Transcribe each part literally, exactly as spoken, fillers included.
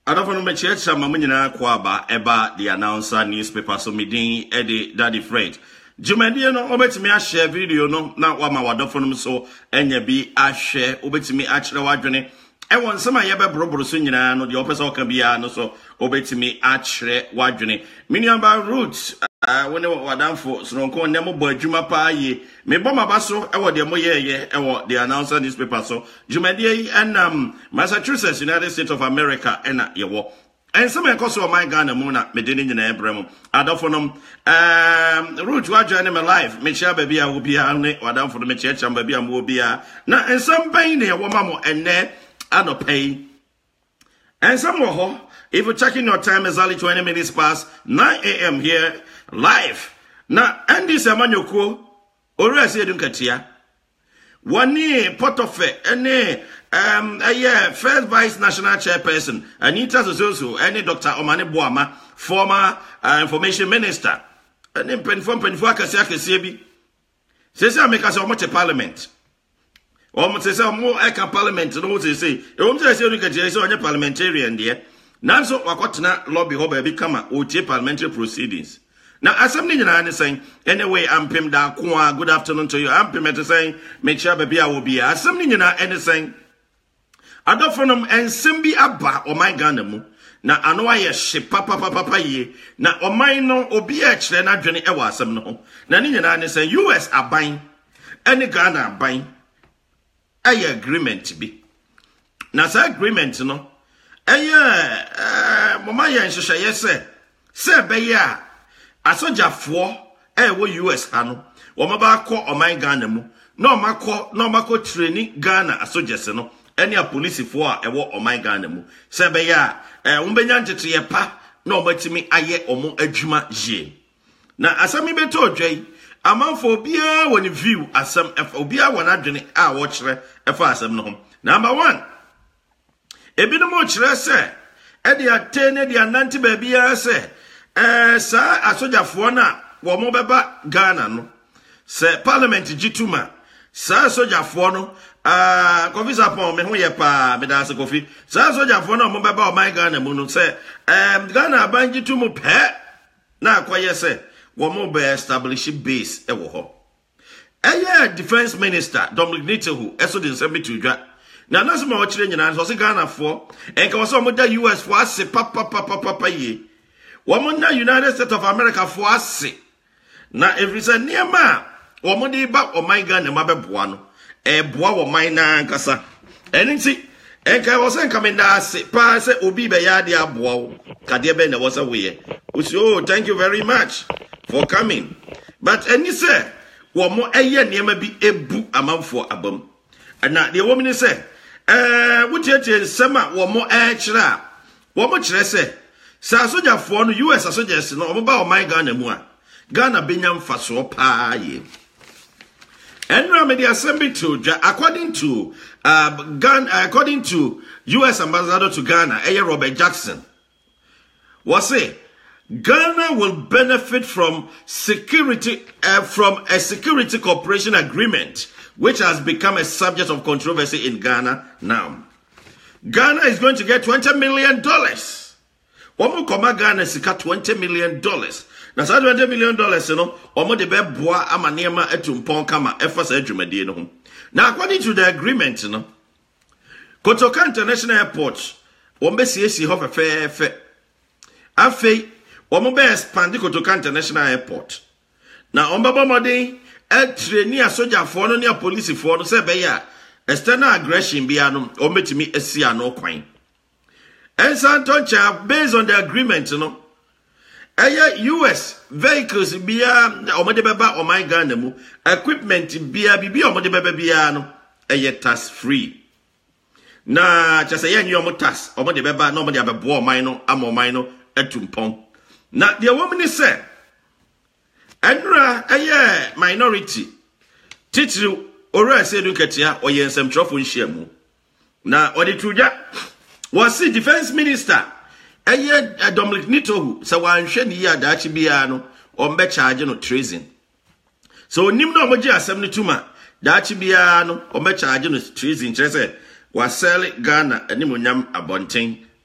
Adafo me checha mamunyina kwaba eba the announcer newspaper so midin Eddie Daddy Fred. Jumadi no obetimi a share video no na wama wadafo no so enya bi a share obetimi a kire wadwene e won sama ye be boroboro so nyina no de opesa oka bia no so obetimi a kire wadwene miniamba roots uh when wadamfo sonko nemo bo adwuma pa ye me bo maba so e wo de mo ye ye e wo the announcer newspaper so Jumadi and um Massachusetts, United States of America ena ye wo and some cause of my Ghana muna me didn't in Abraham. Adolfonum um root wa join my life. Me share baby I will be ane or down for the church and baby I will be now and some pain here woman and ne I no pay. And some more if you're checking your time exactly twenty minutes past nine A M here live. Now and this amanyoko ora se dun katia. Wani Portofe ene um uh, yeah first vice national chairperson Anita Zozo any Doctor Omane Boama former uh, information minister and pen from pen for akase akase bi say say make us omo parliament omo say say omo eka parliament no say say e omo say say you can say onye parliamentarian there nanso wakotena lobby ho ba bi kama o tie parliamentary proceedings. Now, as I'm saying, anyway, I'm Pim da Kwa, good afternoon to you. I'm Pim to saying, make sure baby I will be. As I'm saying, Adolfonum and Simbi Abba, or my Ganamu. Now, I know I ship papa papa ye. Now, or my no, or be a chren, I journey ever some no. Now, Nina say, U S are buying, any Ghana are buying. A agreement to be. Now, say agreement, no. A year, uh, Mamaya and Shisha, yes, sir. Sir, Baya. Asoja four eh wo U S ano wo maba akọ oman Ghana mu na o makọ na o makọ training Ghana asoja se no ene a police four a ewo oman Ghana mu se be ya eh wo benya ntete ye pa na o matimi aye omo adwuma je na asami beto odwai amanfo bia woni view asam obia wona adwene a wo kire efa asam no ho number one ebi no mo kire se e dia atene dia nanti ba bia se Eh, sa asoja fuona wo mo beba Ghana no se parliament gituma sa asoja fuono ah confisa pon me ho ye pa me da se kofi sa asoja fuono mo beba o my Ghana mu no se em Ghana ban gitumu pe na akoye se wo mo be establish base e wo ho eye defense minister Dominic Netanyahu eso de nsem to dwa na na se ma wo kire nyina so se Ghana fo enka wo so mo da U S fo ase papa papa papa ye Wamunda United States of America for us. Na every say near ma. Wamundi ba o my gun and mabeboa no. E boa wo my na nkasa. Enti enka wo se nka da ase pa se obi be ya de aboa wo. Kade be na wo se we. Oh, thank you very much for coming. But any say wo mo eye niam bi ebu amanfo abam. Na de wo mi say eh wutietie sema wo mo e kira. Wo mo kire say Sa soja for no U S soja no oba o my Ghana mu a Ghana benya mfaso pa ye Enra media assembly to according to uh Ghana according to U S ambassador to Ghana eh Robert Jackson was say Ghana will benefit from security uh, from a security cooperation agreement which has become a subject of controversy in Ghana now. Ghana is going to get twenty million dollars. Omo koma Ghana sika twenty million dollars. Na sa twenty million dollars no, omo de be boa ama niema etumpon kama efa sa adwumadie no ho. Now according to the agreement no, Kotoka International Airport, omo be siesi ho fe fe. Afei, omo be expand Kotoka International Airport. Na omo ba modern e trainee asoja fo no ne police fo no se be ya external aggression bia no omo timi esi ano kwan. And Santoncha, based on the agreement, you know, eh, U S vehicles bia or beba or my Ghana equipment bia bibi or beba bia no eh tax free. Na just say any omo tax or beba no beba bo mino amo mino etumpon. Na the woman say, Andra eh minority titru ora say do ketia or yen sem trofo nhyiamu. Na odi truja was the defense minister eye Dominic Netanyahu so wanhwe ni ya daachi bia no o mbe charge no treason so nim no omoji asem ne tuma daachi bia no o mbe charge no treason kire se was sell Ghana animonyam abonten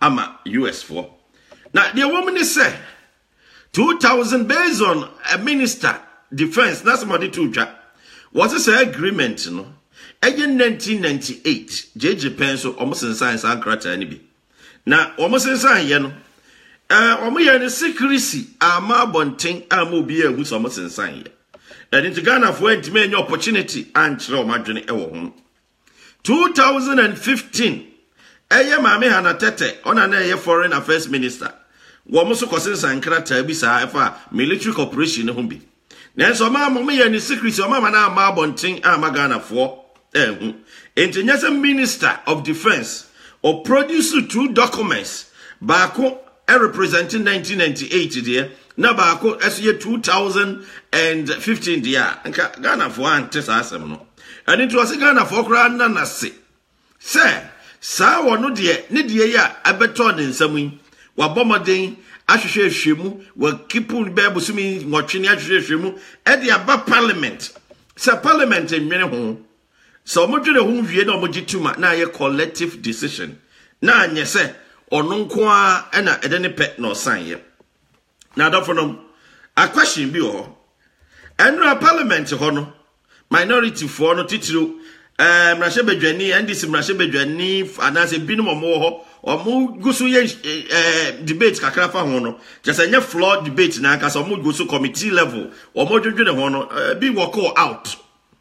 ama U S for. Now the woman is say two thousand based on a minister defense. That's somebody to ja. What is the agreement? No, in nineteen ninety-eight, J J Penso almost in science and character any. Now almost in science, you know. Uh, omo ye ne secrecy ama bonten ama obi ehu so almost in science. And in Ghana for ntime any opportunity and chiro madwene e wo ho. two thousand fifteen, eye maame Hannah Tete ona na eye foreign affairs minister. Wo mo so kosensan krata bi sa efa military corporation ho bi. Nanso ma mo me ye ne secrecy o ma na ama bonten ama Ghana for ehu. Enti minister of defense or produce two documents baako e representing nineteen ninety-eight there na baako eso two thousand fifteen there nka Ghana for ante sa asem no and it was Ghana for kra na na se say sa wono de ne de ya abeto ne nsam wa bomoden ahwehwe ahwemu wa kipu be busumi ngotwe ahwehwe ahwemu e de aba parliament say parliament enwene ho so mo dwene ho wie na mo gituma na ye collective decision na anye say ono nko a na ede ne pe no san ye na adofo no a question bi o enra parliament ho no minority for no titiro eh mrashe bedwani and this mrashe bedwani anase binu mo ho omo gusu ye eh debate kakra fa ho no just anya floor debate na aka so mo gusu committee level omo dwedwene ho no bi work out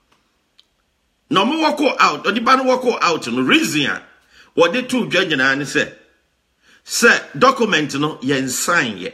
no mo work out odi ba no work out no reason what they two dwanyana ne say say document no yen sign ye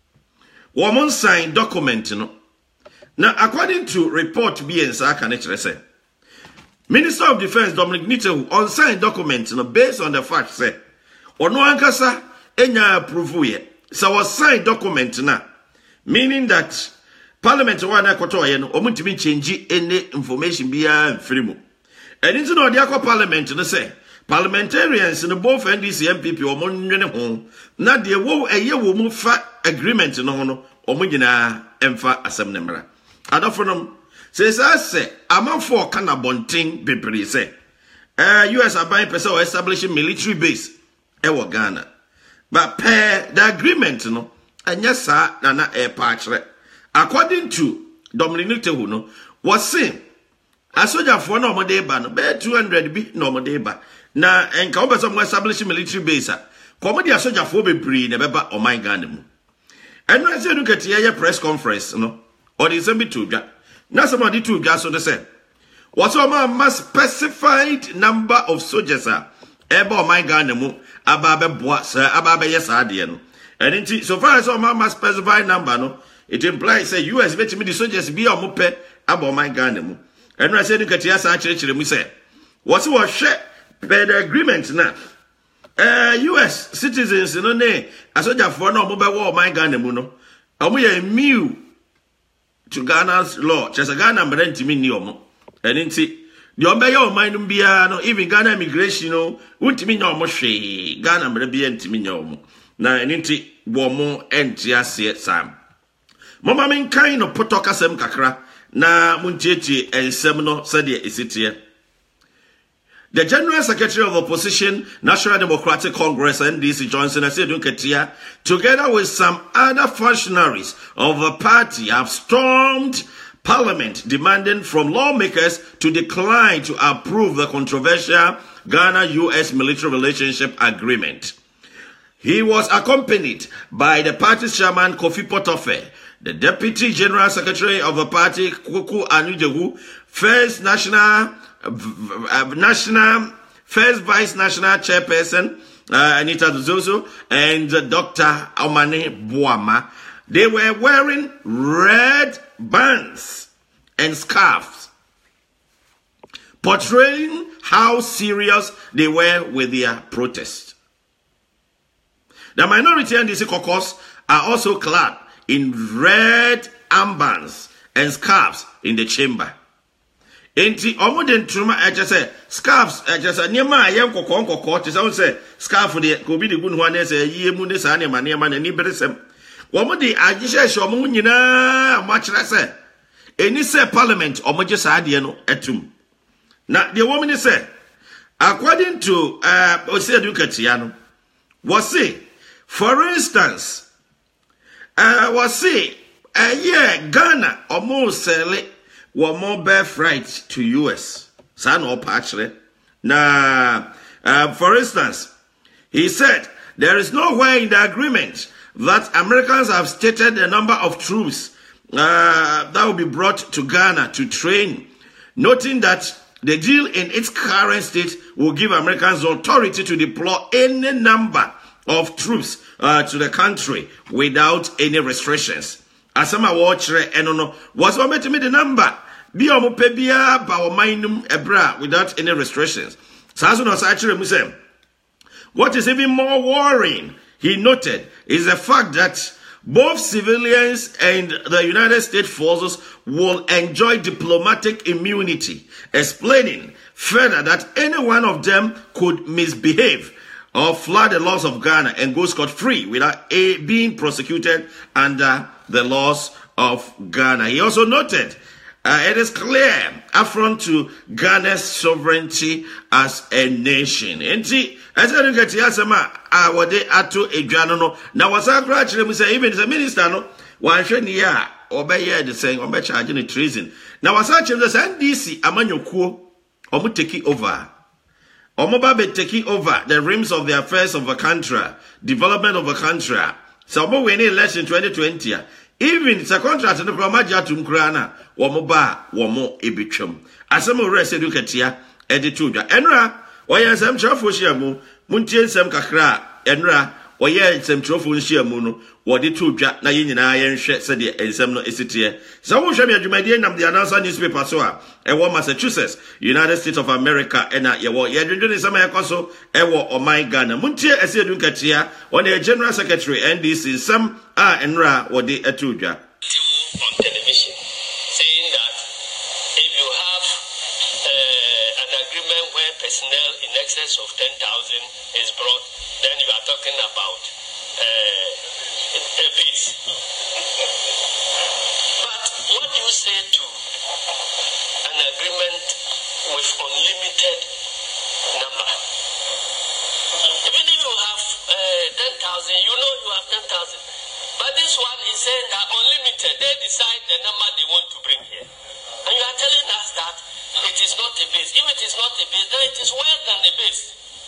woman sign document no. Now, according to report B N S A can say, Minister of Defense Dominic Nitehu on signed document no, based on the fact say, or no ankasa enya approve ye. So was signed document na, meaning that Parliament wa na koto ye no, omuntimi change any information biya mfirimu. And into no the Parliament no say, parliamentarians in both N D C M P P or monwene ho, na de wo eye wo mu fa agreement no no, omu nyina emfa asem nemra. Adofronum says I say among four kana bonting bebre say uh U S are buying person or establishing military base e wo Ghana but per the agreement no anya sa na na e pa kire according to Dominic Nitehu no was saying a soldier for no model ba no be two hundred bi no model ba na enka obeso mo establishing military base a komo dia soldier for bebre na beba o my Ghana mu eno ase no kete ye press conference no or the same to ja. Now somebody to ja so they say. What's a man specified number of soldiers are eba my Ghana mu ababe boa sir ababe yes adie no. And inti so far as a man specified number no, it implies say U S bet me the soldiers be on pe aba my Ghana mu. And I say no katia sa kire kire mu say. What's what share per the agreement na. Uh U S citizens no ne asoja for no mo be wo my Ghana mu no. Omo ye miu to Ghana's law. Just a Ghana mbere me ni omo. And inti the obey your mind bia no even Ghana immigration no untimi nya omo hwe Ghana mbere bia ntimi nya omo. Na inti wo mo enti ase sam. Mama men kan no potoka sem kakra na muntietie ensem no sade esitie. The General Secretary of Opposition, National Democratic Congress, N D C Johnson, Ketia, together with some other functionaries of the party, have stormed Parliament, demanding from lawmakers to decline to approve the controversial Ghana-U S military relationship agreement. He was accompanied by the party's chairman, Kofi Potofe, the Deputy General Secretary of the party, Kuku Anujehu, First National Uh, national First Vice National Chairperson uh, Anita Zozo and uh, Doctor Omane Boama. They were wearing red bands and scarves, portraying how serious they were with their protest. The minority N D C caucus are also clad in red armbands and scarves in the chamber. Enti omo den truma e say scarves e say niema aye kokon kokon te say say scarf de ko bi de gun ho na say yie mu ne sa ne ma ne ma na ni beresem wo mo de agihye hye omo nyina mo akire say eni say parliament omo je sa de no etum na de wo me say according to uh Osedu Katia no Was say, for instance, uh, was say, uh, yeah, Ghana almost sell it, one more birthright to U S. San or patchle. Now, uh, for instance, he said, there is nowhere in the agreement that Americans have stated the number of troops uh, that will be brought to Ghana to train, noting that the deal in its current state will give Americans authority to deploy any number of troops uh, to the country without any restrictions. Asama watchere enono was what made me the number. Be omo pebia ba o mainum ebra without any restrictions. Saso no actually musem. What is even more worrying, he noted, is the fact that both civilians and the United States forces will enjoy diplomatic immunity, explaining further that any one of them could misbehave or flood the laws of Ghana and go scot-free without a, being prosecuted under the laws of Ghana. He also noted Uh, it is clear affront to Ghana's sovereignty as a nation. Enti, as I get here, sama I wade ato edwano no. Na wasa kra kire mu say even the minister no, wan hwe ne ya obeye the saying obe charge ne treason. Na wasa kire the N D C amanyokuo omo take over. Omo ba be take over the rims of the affairs of a country, development of a country. So omo win election twenty twenty. Even the contract no kra maja tum kra na womo ba womo ebetwam asem ore se du katia ede to dwa enra oye nsem trafo hia mu muntie nsem kakra enra oye nsem trafo hia mu no wode to dwa na ye nyina ye nhwe se de nsem no esitie so wo hwe me adwumade nam the announcer newspaper so a e wo Massachusetts United States of America ena ye wo ye dwedwe nsem yakoso e wo oman Ghana muntie ese du katia on the General Secretary N D C nsem a enra wode eto dwa on television saying that if you have uh, an agreement where personnel in excess of ten thousand is brought, then you are talking about uh, a peace. But what do you say to an agreement with unlimited number? Even if you have uh, ten thousand, you know you have ten thousand. But this one is saying that unlimited, they decide the number they want to bring here. And you are telling us that it is not a base. If it is not a base, then it is worse than a base.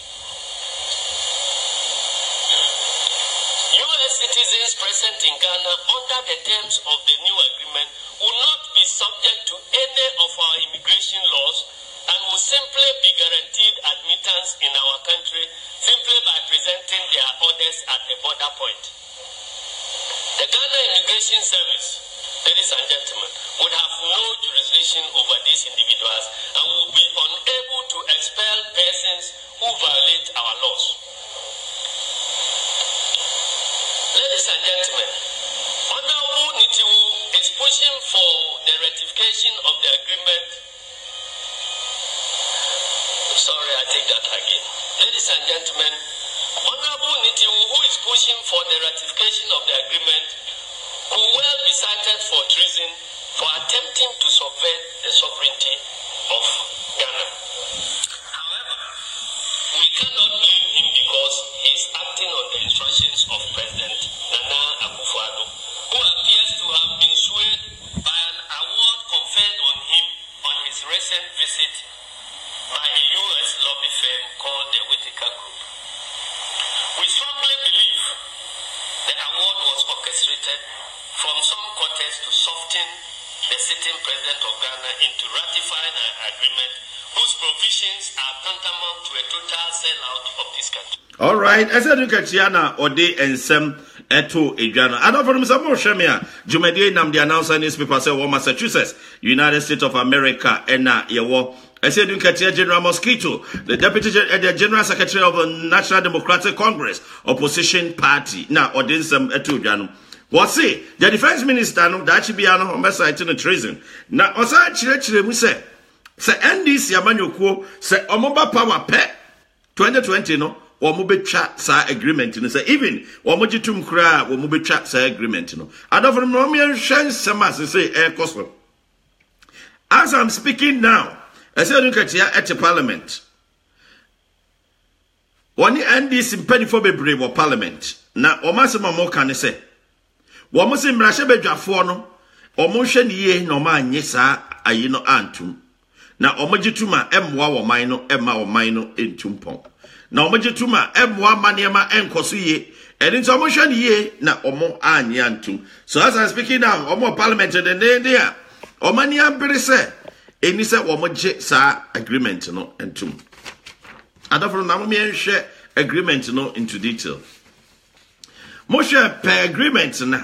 U S citizens present in Ghana under the terms of the new agreement will not be subject to any of our immigration laws and will simply be guaranteed admittance in our country simply by presenting their orders at the border point. The Ghana Immigration Service, ladies and gentlemen, would have no jurisdiction over these individuals and will be unable to expel persons who violate our laws. Ladies and gentlemen, Honorable Nitiwu is pushing for the ratification of the agreement. Sorry, I take that again. Ladies and gentlemen, Honorable Nitiwu, who is pushing for the ratification of the agreement, could well be cited for treason for attempting to subvert the sovereignty of Ghana. However, we cannot blame him because he is acting on the instructions of President Nana Akufo-Addo, who appears to have been swayed by an award conferred on him on his recent visit by a U S lobby firm called the Whitaker Group. We strongly believe the award was orchestrated from some quarters to soften the sitting president of Ghana into ratifying an agreement whose provisions are tantamount to a total sellout of this country. All right, as I look at Tiana Ode and Sam Eto Ejano, I don't know some more Shamia. Jumedi Nam the announcer newspaper say Massachusetts, United States of America, and na Yawo. I said, you can tell General Mosquito, the Deputy the General Secretary of the National Democratic Congress, opposition party. Now, or this um, Etujano. What's it? The Defense Minister, no, that should be on the side in the treason. Now, also, actually, we say, say, N D C, Amanyoko, say, Omoba Power Pet twenty twenty, no, or Mubecha sa agreement, and say, even, or Mojitum Kra, or Mubecha sa agreement, no. I don't know, me Shan Samas, say, Air Coastal. As I'm speaking now, I said, look at here at the parliament. One N D C penifo bebre wo parliament. Na omasema mo kan se. Wo mo se mrahye badwafo no, omo hwe ne ye na omo anye saa ayi no antum. Na omo gituma emwa wo man no emma wo man no entumpon. Na omo gituma emwa manema enkoso ye. And in some motion ye na omo anyantum. So as I'm speaking now, omo parliament de there. Omani ambere se. Eni se omo je sa agreement no entum. Adofo na mo me share agreement no into detail. Mo share per agreement na.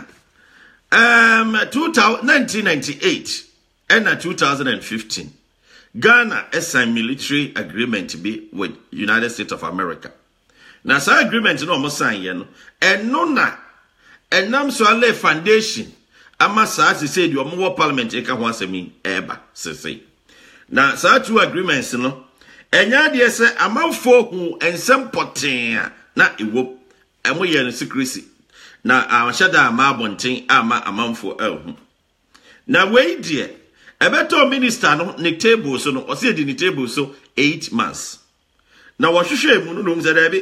Um nineteen ninety-eight and two thousand fifteen. Ghana signed military agreement be with United States of America. Na sa agreement no mo sign ye no eno na enam so ale foundation ama sa se say di omo parliament e ka ho asemi eba sese na sa two agreements no enya de se amanfo hu ensem poten na ewo emo ye no secrecy na ahwada ama abonten ama amanfo ehu na we die ebeto minister no ne table so no o se di ne table so eight months na wo hwehwe mu no no mzadabi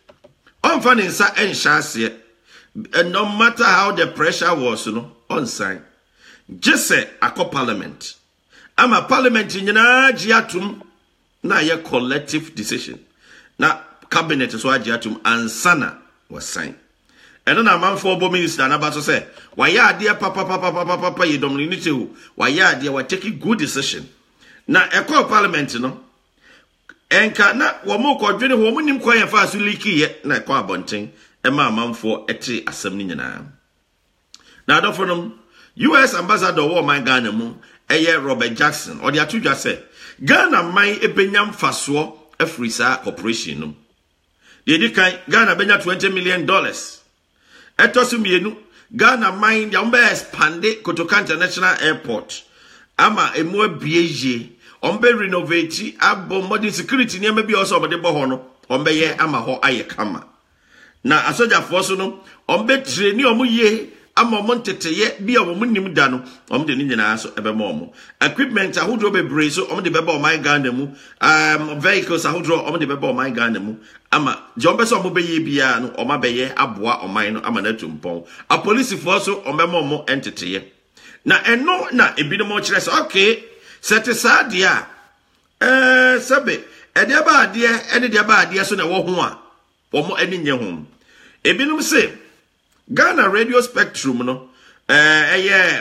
on fanning sa en shase and no matter how the pressure was no on sign just say akọ parliament ama parliament nyina giatum na ye collective decision na cabinet so agiatum ansana was sign and na man for bo minister na ba so say why ade papa papa papa papa ye dominate hu why ade we take good decision na ekọ parliament no enka na wo mo ko dwene ho mo nim kwa ye fa so liki ye na kwa abonten e ma amanfo ete asem ni nyina na adofonom U S ambassador wo man Ghana mu eye Robert Jackson or the atudwa say Ghana man ebenyam faso Afrisa corporation no ye di kan Ghana benya twenty million dollars etosu mienu Ghana man ya mbe expande Kotoka International Airport ama emu abieje ombe renovate abo modern security ne bi also omde bo ho no ombe ye ama ho aye kama na asoja force no ombe train omo ye ama omo teteye bi omo nim da no omde ni nyina so ebe mo omo equipment ahodro bebre so omde beba o man Ghana mu um vehicles ahodro omde beba o man Ghana mu ama jombe so omo be ye bia no oma be ye aboa o man no ama na tumpon a police force so ombe mo omo enteteye na eno na ebi no mo kire so okay sete sadia eh sabe ede ba ade ene de ba ade so na wo ho a wo mo ani nye ho ebinum se Ghana radio spectrum no eh eye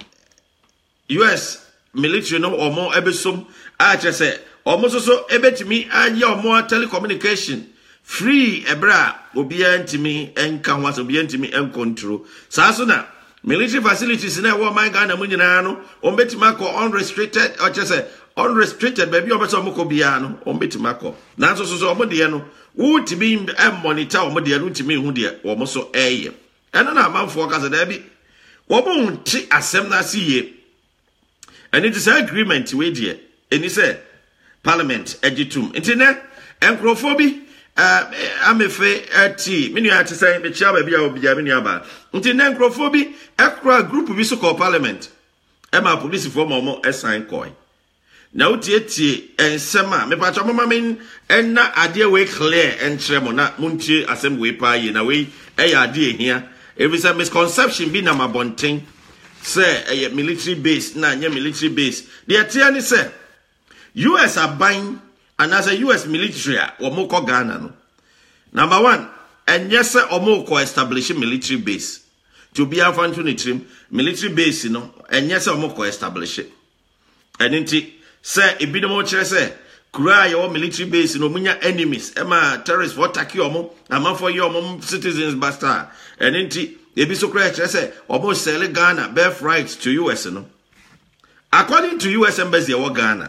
U S military no omo ebesom a che se omo so so ebetimi anye omo telecommunication free ebra obi antimi enka ho aso obi antimi encontrol sa so na military facilities na wo man Ghana mu nyina no ombetima ko unrestricted or just say unrestricted baby obeso mo ko bia no ombetima ko na so so so omode no wo timi em monitor omode no timi hu de wo mo so eye ena na amanfo ka se da bi wo mo nti asem na siye and it is agreement we de eni say parliament egitum intine encrophobia Uh, amefe ati minu ati say me chia ba bia obia minu aba nti na encrophobia ekra group bi so call parliament e ma police for mo assign coin na utietie ensema me pa cho mama men enna ade we clear entre mo na muntie asem we pa yi na we e ya ade ehia if is a misconception bi na mabonten say e military base na nya military base the atia ni say U S aban and as a U S military or moko Ghana no. Number one, and yes sir or moko establish military base. To be a fan to trim military base, you know, and yes or moko establish it. And inti say it be the more say cry your military base, no munya enemies, Emma terrorists for attack your mom, a man for your mom citizens bastard. And inti it be so cry say almost sell Ghana birth rights to U S, you know. According to U S embassy or Ghana.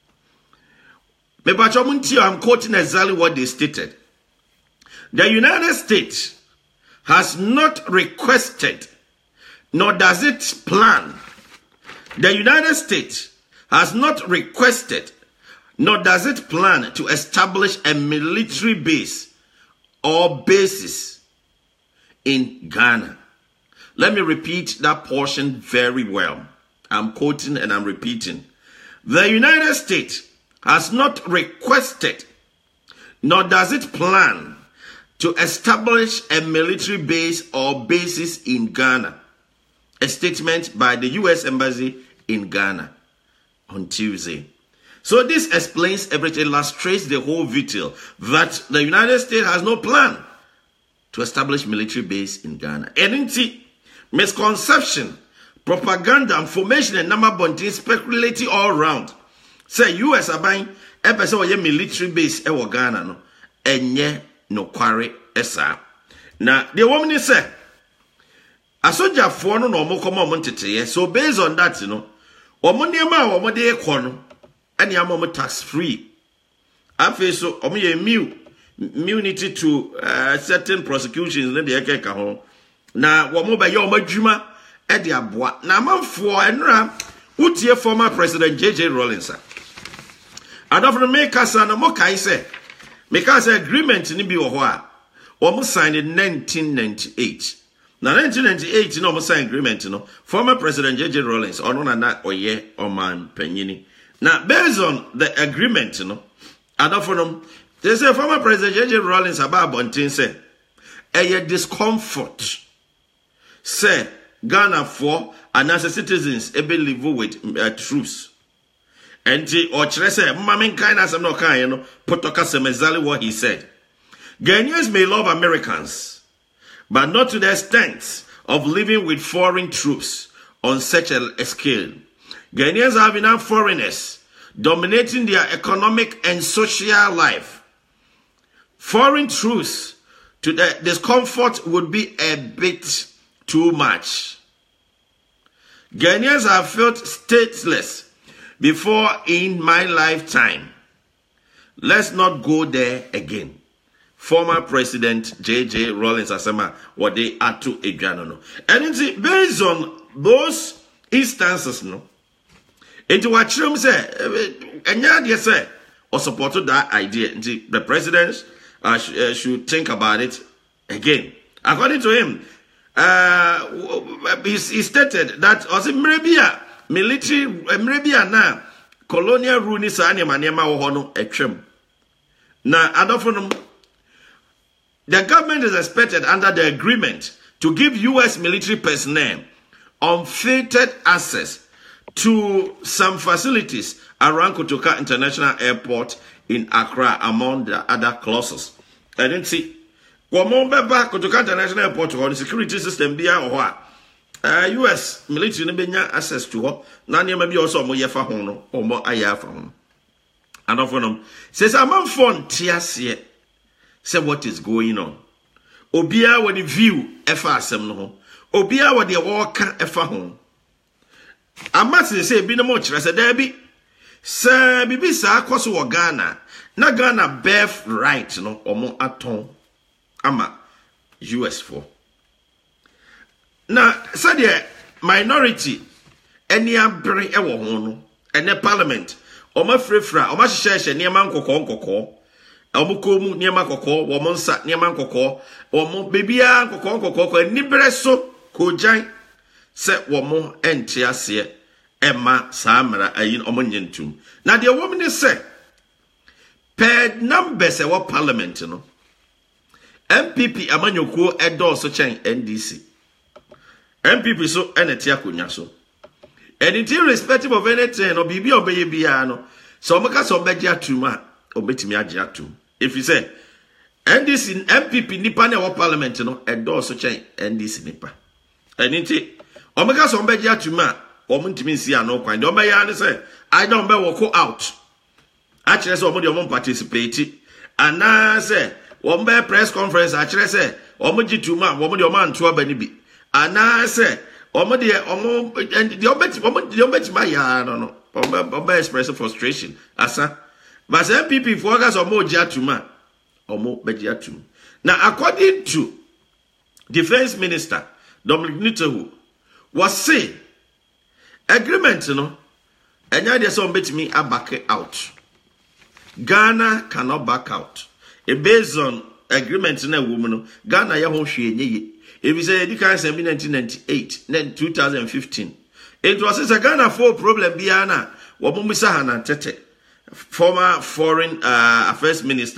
I'm quoting exactly what they stated. The United States has not requested, nor does it plan. The United States has not requested, nor does it plan to establish a military base or bases in Ghana. Let me repeat that portion very well. I'm quoting and I'm repeating. The United States has not requested, nor does it plan to establish a military base or bases in Ghana. A statement by the U S Embassy in Ghana on Tuesday. So this explains everything, illustrates the whole vital that the United States has no plan to establish military base in Ghana. Anything, misconception, propaganda, information, and number bunting, speculating all around. Say U S are buying a person with a military base in Ghana, no, and ye no quarry esa. Now the woman say, a soldier for no more common tete. So based on that, you know, omoni ma omode ekono, and yamom tax free. I feel so omi mu immunity to uh, certain prosecutions. Ne de ekeka ho. Na womo ba ye omadwuma e de aboa. Na manfo enra utie former President J J Rawlings. Adofo me kasa na mo kai say me kasa agreement ni bi wo ho a omo signed in nineteen ninety-eight. Now nineteen ninety-eight no omo sign agreement no former President J J Rawlings ono na na oye oman panyini. Now based on the agreement no adofo no they say former President J J Rawlings about bontin say a discomfort say Ghana for and as citizens able live with uh, troops. And he or say mamin kind as I'm not kind, you know, Potoka exactly what he said. Ghanaians may love Americans, but not to the extent of living with foreign troops on such a scale. Ghanaians have enough foreigners dominating their economic and social life. Foreign troops to the discomfort would be a bit too much. Ghanaians have felt stateless before in my lifetime. Let's not go there again. Former President J J Rawlings Asema what they are to Adriano. And it's based on those instances, no. Into what Trump said, and yeah, say, or supported that idea. The president uh, sh uh, should think about it again. According to him, uh, he, he stated that also maybe military maybe na colonial rule ni sa anema anema wo ho no etwem na adofo. The government is expected under the agreement to give U S military personnel unfettered access to some facilities around Kotoka International Airport in Accra, among the other clauses. I didn't see. Komombeba Kotoka International Airport or the security system be a uh, U S military nebenya access to her. Nani maybe also mo yefa hono or mo ayafa hono. And of them says a man phone tiasie. Say what is going on. Obia when the view efa asem no. Obia when the walk efa hon. Amasi say bi no mo kire say there be. Say bibi sa akoso wo Ghana. Na Ghana birth right no omo aton ama U S for. Now, say the minority any abre e wo ho no. Ene parliament omo frefra omo hyehyehye niema nkokọ nkokọ. Omo komu niema kokọ wo mo nsa niema nkokọ omo bebia nkokọ nkokọ ani bere so ko jan se wo mo ente ase ema samra ayin omo nyentum. Na the woman say per numbers e wo parliament no M P P amanyoko edo so chen N D C. M P P so eneti akonya so. And it irrespective of anything no bibi obeye bia no. So omaka so beji atum a obetimi age atum. If you say N D C M P P nipa na wo parliament no edo so chen N D C nipa. And it omaka so beji atum a omuntimi nsi ano kwan. De obeya ne say I don't be walk out. Actually so omo de omo participate. And na say one be press conference actually say omo gituma omo de omo anto aba ni bi. And say omo de omo and the obeti omo the obeti ma ya no no omo express frustration asa but M P P for gas omo giatuma omo begiatum. Now according to Defense Minister Dominic Nitohu was say agreement no enya de so betimi back out. Ghana cannot back out. A based on agreement na woman no Ghana ya ho hwe enye. If you say you can say nineteen ninety-eight, then two thousand fifteen. It was a Ghana for problem biana. Wabumisa Hana Tete, former foreign uh, affairs minister,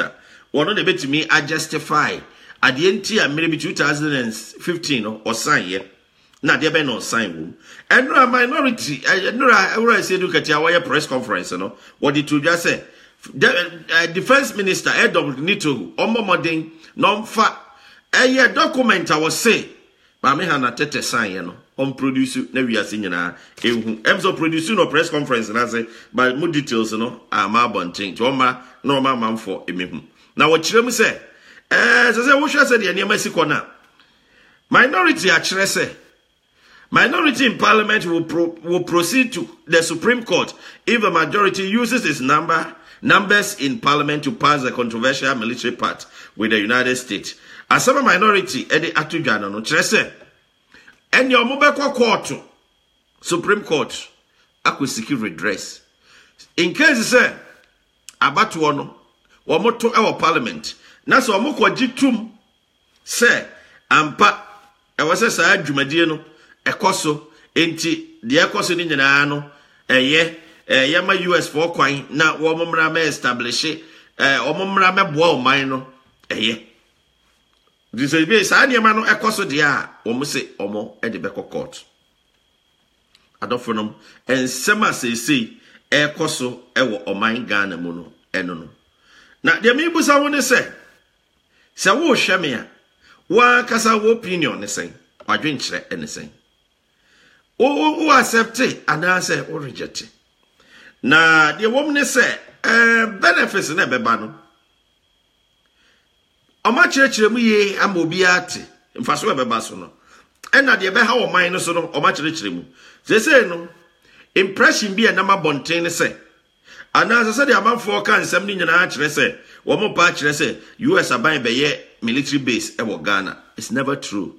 one de betimi a justify at the enti a maybe two thousand fifteen or sign ye na de be no sign wom enra minority enra enra say do katia wire press conference no what did to just say the uh, defense minister Edom Nito omomodin no fa eye document I was say ba me ha na tete sign ye no on produce na we ase nyina ehu emso produce no press conference na say but more details no ama bontin to ma no ma man for emehu na wo kire mu say eh say wo hwe say de ne masiko na minority a kire say minority in parliament will pro, will proceed to the Supreme Court if a majority uses its number numbers in parliament to pass the controversial military pact with the United States as a minority e de atudwana no kire say and your mobile court, Supreme Court, acquisitive redress. In case, say, about one, or more to our parliament. Now, so more jitum, say, ampa, I was a side Jumadiano, a coso, enti, the acoso in the ano, a ye, a yama U S for coin, now woman establish it, a woman boil minor, a ye. This is be sa niam no ekoso de a omo se omo e de beko court adofonom ensem asese ekoso e wo oman Ghana mu no eno no na de me busa wo ne se se wo hwe me a wa kasa wo opinion ne sen wadwen kire ene sen o o accept ana se o reject na de wo ne se eh benefits na beba no Oma chirechire mu ye ama obi ate mfaso beba so no ena de be ha wo man no so no oma chirechire mu sese no impression bi na mabonten ne se ana sese de amanfo ka nsem ni nyina chire se wo mo pa chire se U S aban be ye military base e wo Ghana. It's never true.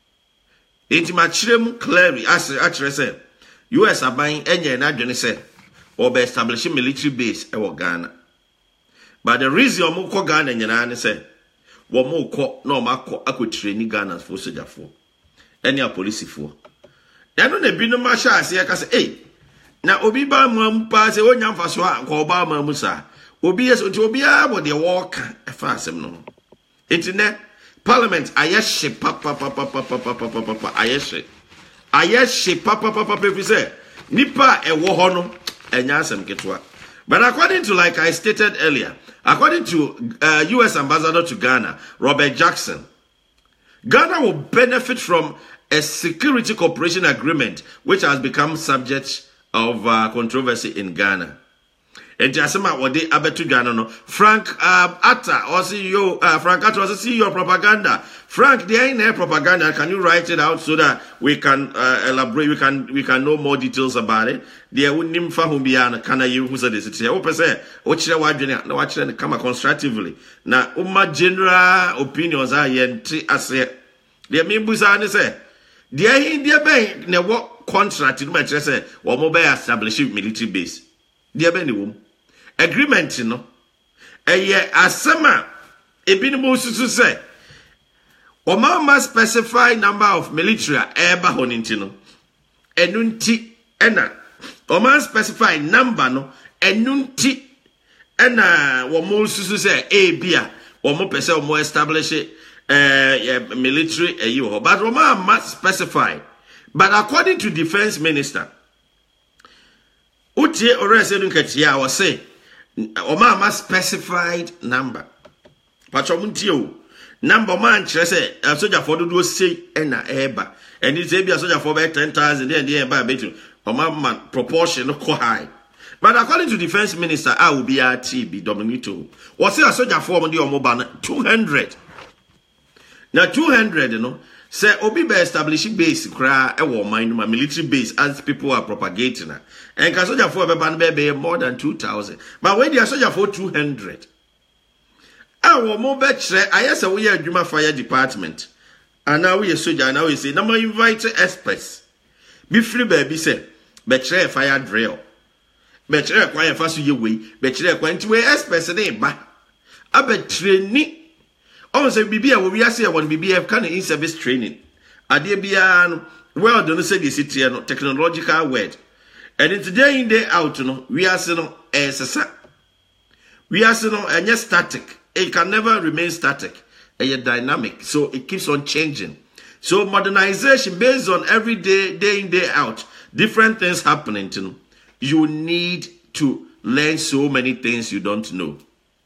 Intima chire mu clearly as a chire se U S aban enye na dwene se wo be establish military base e wo Ghana. But the reason mo ko Ghana nyina ne se Womo ko no mako akotreni Ghana for soldier for any a police for ya no na bi no ma sha ase ka se eh na obi ba mam pa se onya mfaso a ko ba ma musa obi yes nti obi a bo de walk e fa asem no internet parliament ayeshe papa papa papa papa papa ayeshe ayeshe papa papa papa say nipa e wo ho no enya asem ketwa. But according to, like I stated earlier, according to uh, U S Ambassador to Ghana, Robert Jackson, Ghana will benefit from a security cooperation agreement which has become subject of uh, controversy in Ghana. And Jasima Wade Abetu Ghana no Frank uh, Atta or C E O uh, Frank Atta was C E O propaganda. Frank, there ain't no propaganda. Can you write it out so that we can uh, elaborate? We can we can know more details about it. There wouldn't even fahu biana. Can I you who said this? It's here. Say, watch the word. No, watch the come constructively. Now, umma general opinions are yenti ase. There me busa say. There in there be ne what contract in my say. Or mobile establish military base. There be ni agreement no eye asema ebinimu susu say Oma must specify number of military eba honinti no enunti ena Oma specify number no enunti ena womo susu say e bia womo pese womo establish eh military eyi ho but Oma must specify. But according to defense minister Utie orese nkatia was say Oma must specified number. Pachomuntio number man say a soldier for do say ena eba. And it's a soldier for about ten thousand and the eba betu. Oma man proportion ko high. But according to defense minister, I will be a T B Dominito. Was say a soldier for the omoban two hundred. Now two hundred, you know. Say obi be establishing base kra e wo man no military base as people are propagating na and ka soldier for be ban be more than two thousand but when they are soldier for two hundred ah wo mo be kire ayese we adwuma fire department and now we soldier now we say na we invite experts be free baby say be kire fire drill be kire kwa fa so ye we be kire kwa nti we experts dey ba abe trainee on say bibia we ase e won bibia can in service training ade bia no well don't say the city no technological word and it's day in day out no we ase no esesa we ase no enye static it can never remain static. It's dynamic, so it keeps on changing. So modernization based on every day, day in, day out, different things happening to them. You need to learn so many things you don't know.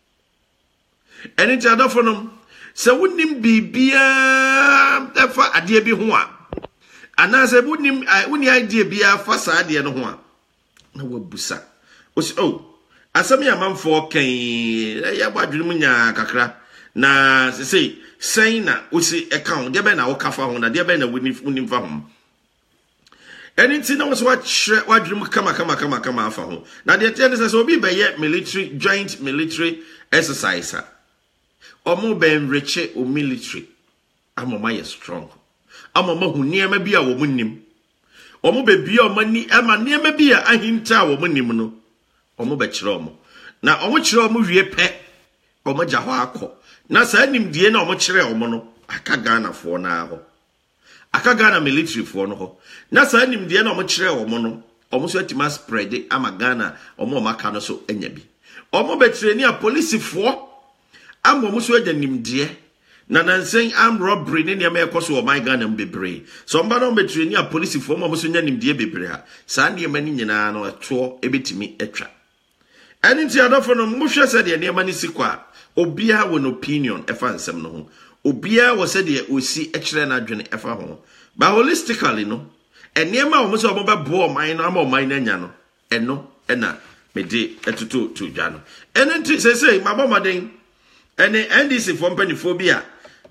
And it's other for them. So wouldn't be be a for idea be one. And as I wouldn't I wouldn't idea be a for idea no one. No busa. Oh, as some young man for Kane, ya wadrumunya kakra. Na say saying na usi account, there be na okafa hon, there be na wouldn't for him. Anything that was what what dream kama kama kama kama afa ho. Na the ten says obi be ye military joint military exercise. Omo be enriche o military. Amoma ye strong. Amoma hu niema bi a wo munim. Omo be bia o mani ama niema bi a ahinta wo munim no. Omo be kire omo. Na omo kire omo wie pe. Omo ja ho akọ. Na sa nim die na omo kire omo no. Aka Ghana fo na ho. Aka Ghana military for no ho. Na sa nim de na omo kire omo no. Omo so atima spread ama Ghana omo maka no so anya bi. Omo be training a police for am omo so agya nim de na nansen am robbery ne ne ekoso o my Ghana mbebre. So mba no be training a police for omo so nya nim de bebre ha. Sa ne mani nyina no eto ebetimi etwa. Eni nti adofo no mo hwe se de ne mani sikwa obia won opinion efa nsem no ho. Obia was said ye osi ekire na adwene efa ho. But holistically no, enema wo so omo be bo man no ama man anya no. Eno ena me de etutu to dwa no. Eno nti se se mabomaden ene N D C for mpanifobia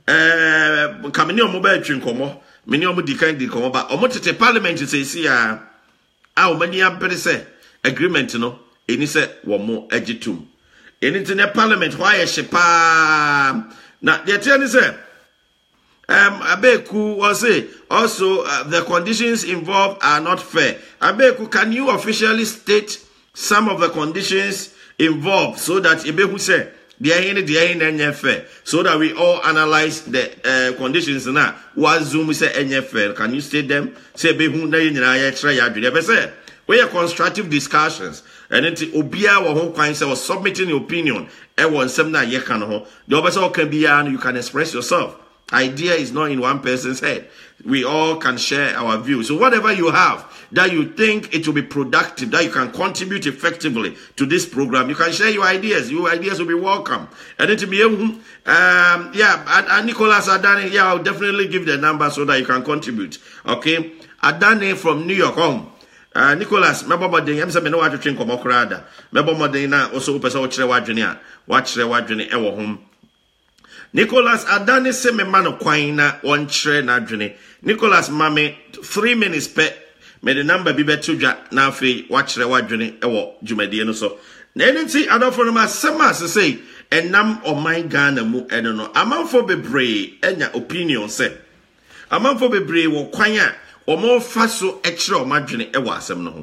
eh kameni omo ba atwi nkomo, meni omo di kan di nkomo ba omo tete parliament se si a a omo ni abere se agreement no eni se wo mo agitum. Eni nti ne parliament why ye shepa. Now, the attorney said, um, Abeku was say also uh, the conditions involved are not fair. Abeku, can you officially state some of the conditions involved so that Abeku say they are in the ain't fair, so that we all analyze the uh, conditions now? What Zoom say any fair? Can you state them? Say Abeku na yin na ya try ya do. They say we are constructive discussions. And then Obia or home coin was submitting your opinion. Everyone semna ye can ho. The other can be you can express yourself. Idea is not in one person's head. We all can share our views. So whatever you have that you think it will be productive, that you can contribute effectively to this program, you can share your ideas. Your ideas will be welcome. And then to be um yeah, and, and Nicholas Adani, yeah, I'll definitely give the number so that you can contribute. Okay, Adani from New York home. Uh, Nicholas, my Bobo Ding, I'm saying, no, I drink of Mokrada. My Bobo Dina also person watch the Wajania, watch the Wajani ever home. Nicholas, Adani say me man of quina, one tre na journey. Nicholas, mammy, three minutes pet, may the number be better now fee, watch the Wajani ever, Jumediano so. Then see, I don't for my summer to say, and num of my Ghana mo, I don't know. A man for be brave, and your opinion say. A man for be brave, or quina. Or more faso extra margin e wasem no.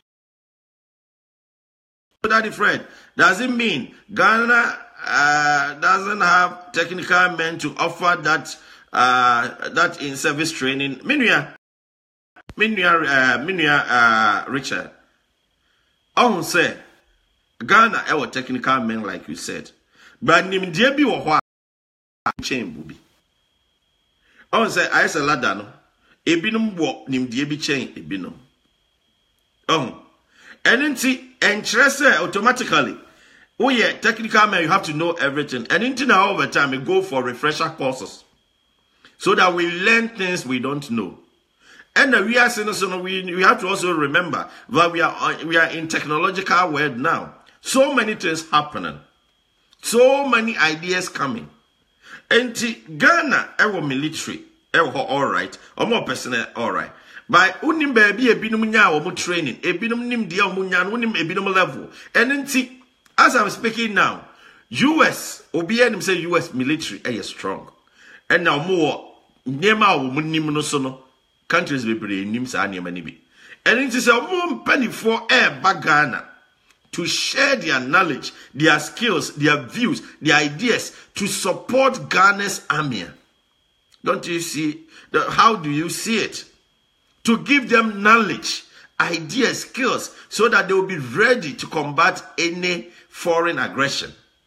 Daddy Fred, does it mean Ghana uh, doesn't have technical men to offer that uh, that in service training? Minya, Minya, uh, Minya, uh, Richard. Oh, say Ghana our technical men like you said, but nim debi wo ho chain bubi. Oh, say I say lada no. Ebinum wo nimdie bi chen ebinum. Oh. Enenti interest automatically. Oh yeah, technical man, you have to know everything. And into now over time we go for refresher courses. So that we learn things we don't know. And we are saying so we we have to also remember that we are we are in technological world now. So many things happening. So many ideas coming. Enti Ghana ewo military. All right, or more personal, all right. By unim baby a binum nya or training, a binum nim dia munyan, unim a binum level. And then see, as I'm speaking now, U S, Obianim say U S military, eh, strong. And now more, Nema munim no sono, countries be pretty nims and yamanibi. And it is a more penny for air bagana to share their knowledge, their skills, their views, their ideas to support Ghana's army. Don't you see? The, how do you see it? To give them knowledge, ideas, skills, so that they will be ready to combat any foreign aggression.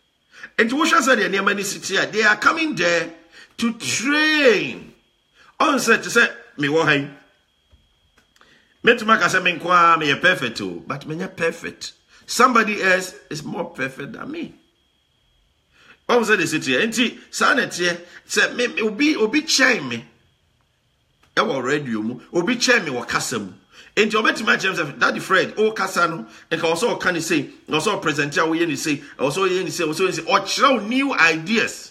And to watch us at the Niamani City, they are coming there to train. On said to say, me wahai. Me to make us me kwa me perfect too, but me not perfect. Somebody else is more perfect than me. On said the city, and see, sanity said me obi obi chain me. I will radio mu, obi chain me wa kasam. And you bet my James Daddy Fred, oh Casano, and also can you say, also present here, we say, also you say, also or show new ideas.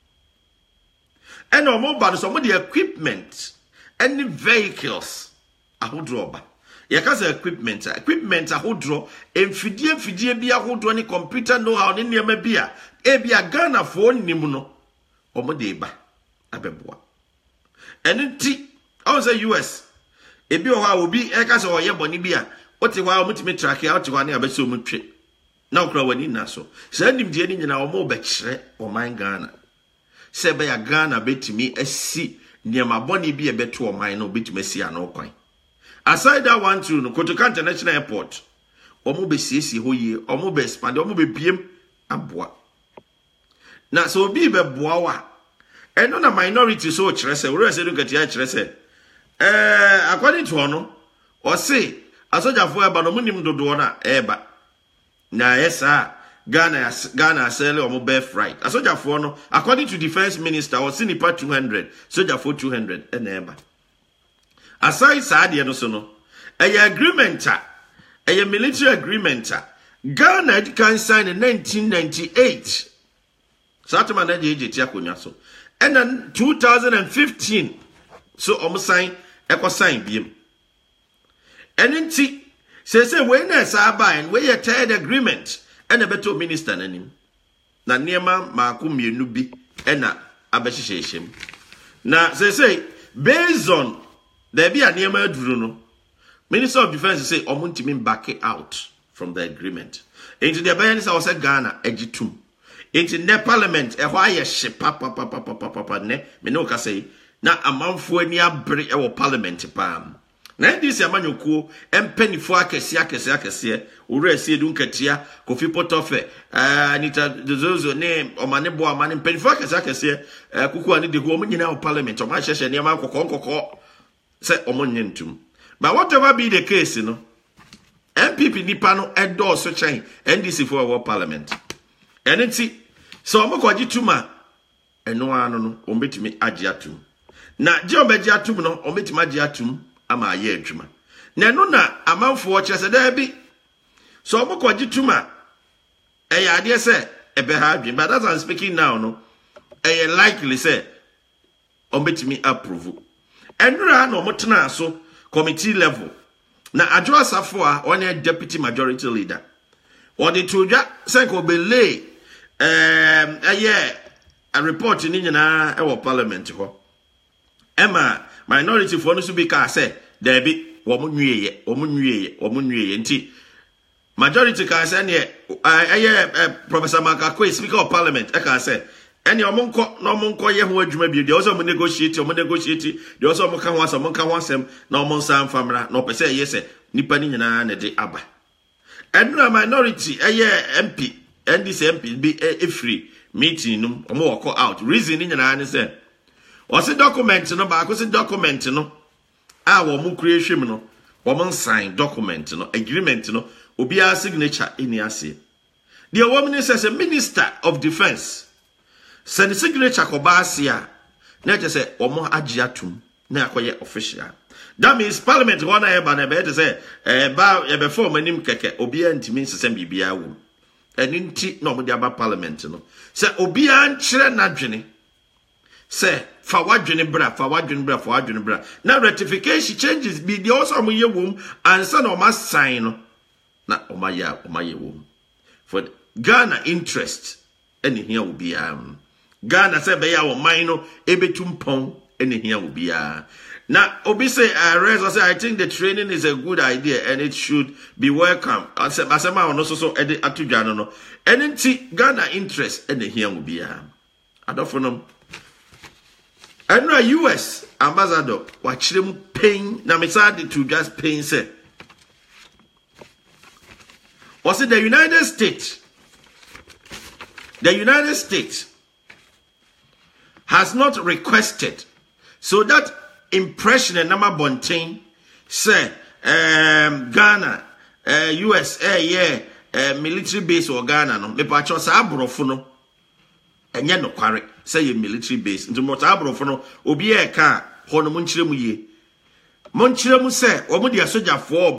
And no more about some of the equipment, any vehicles, a whole draw. Yeah, because equipment, equipment, a whole draw, and Fidia Fidia be a whole draw any computer know how in your beer, a be a Ghana phone nimuno, or Modeba, a beboa. And in T, also U S. Ebi o ha obi e ka se o ye boni bia o ti wa o mutimi track out ti wa na abeso mutwe na okra wani na so se nim die ni nyina o mo be kire o man Ghana se be ya Ghana betimi asi niam boni bia beto o man no betimi asi ano kwan aside that one too no Kotoka International Airport o mo be siesie ho ye o mo be expand o mo be biem aboa na so obi be boa wa eno na minority so kire se wo re se do katia kire se Eh, according to ono, or say, a soldier for a banomunim do dona, eba. Na esa, Ghana, Ghana, sell or mobile fright. A soldier for no, according to Defense Minister, or Sinipa two hundred, soldier for two hundred, and eba. Aside Sadi and Osono, a agreement, a military agreement, Ghana can sign in nineteen ninety-eight. Sataman age Tiakunyaso. And then two thousand fifteen, so almost sign. Echo sign biem. And then see, say say when I say and we a tired agreement and a better minister nanim. Na niema makumi nubi ena abeshishim. Na say say based on there be a niema druno. Minister of Defense say omuntimin back out from the agreement. Into the bayanisa was a Ghana ejitum. Into the parliament a why ship papa papa papa papa ne me no ka say. Na amanfo ani abre e wo parliament pam na ndisi amanyoko empanifo akese akese akese owura sie du nkatia Kofi Potofe eh Anita Zozo ne omane bo amane empanifo akese akese kuku ani de ho omnyina wo parliament o ma hyehye ne ma kokko kokko se omonnyentum but whatever be the case no M P P nipa no edo so chen N D C for wo parliament enenti so omokwaji tuma eno anu no ombetimi agiatum na je obeji atum no ometima je atum ama aye adwuma na no na amanfo o chese da bi so omokoji tuma e ya de se ebe ha adwen but as I'm speaking now no e likely say ometimi approve enura na omotena so committee level na Adwo Asafo a one deputy majority leader or the tuja say ko belay um aye a report ni nyina e wo parliament ho Emma, minority for no to be car say, there be woman ye, woman ye, woman ye, nti. Majority can say, I Professor Makakwe, Speaker of Parliament, I can say, any omonko, no monko ye who you may be, they also negotiate, or negotiate, they also monka once, or monka once, no monsan famra, no per se, yes, Nipani na de abba. And no minority, a year M P, and this M P be a free meeting, or more call out, reason in an answer. Was a document no ba akosi document no a wo mu creation no wo man sign document no agreement no obi a signature ini ase the woman says a minister of defense send signature ko ba ase a na je say wo mo agiatum na akoye official that means parliament go na e ba na be say e ba e be form anim keke obi a ntimi nsesem bibia wo eni nti na mo de aba parliament no say obi a nkyere na dwene say fa wadwene bra fa wadwene bra fa wadwene bra na ratification changes be the also mo ye wom ansa na o ma sign no na o ma ya o ma ye wom for Ghana interest any here will be um Ghana say be ya o man no ebetum pon any here will be uh now obi say uh, Reza say I think the training is a good idea and it should be welcome as asema no so so e de atudwa no no enti Ghana interest any here will be uh adofo and no U S ambassador watching them paying na me sad to just paying say was it the United States the United States has not requested, so that impression and number bontain say um Ghana uh, U S A yeah uh, military base or Ghana no me pa cho sa abrofo no enye no kware say ye military base nti mo ta abrofo no obi e ka ho no mo nkyere mu ye mo nkyere mu say o mo dia soja fo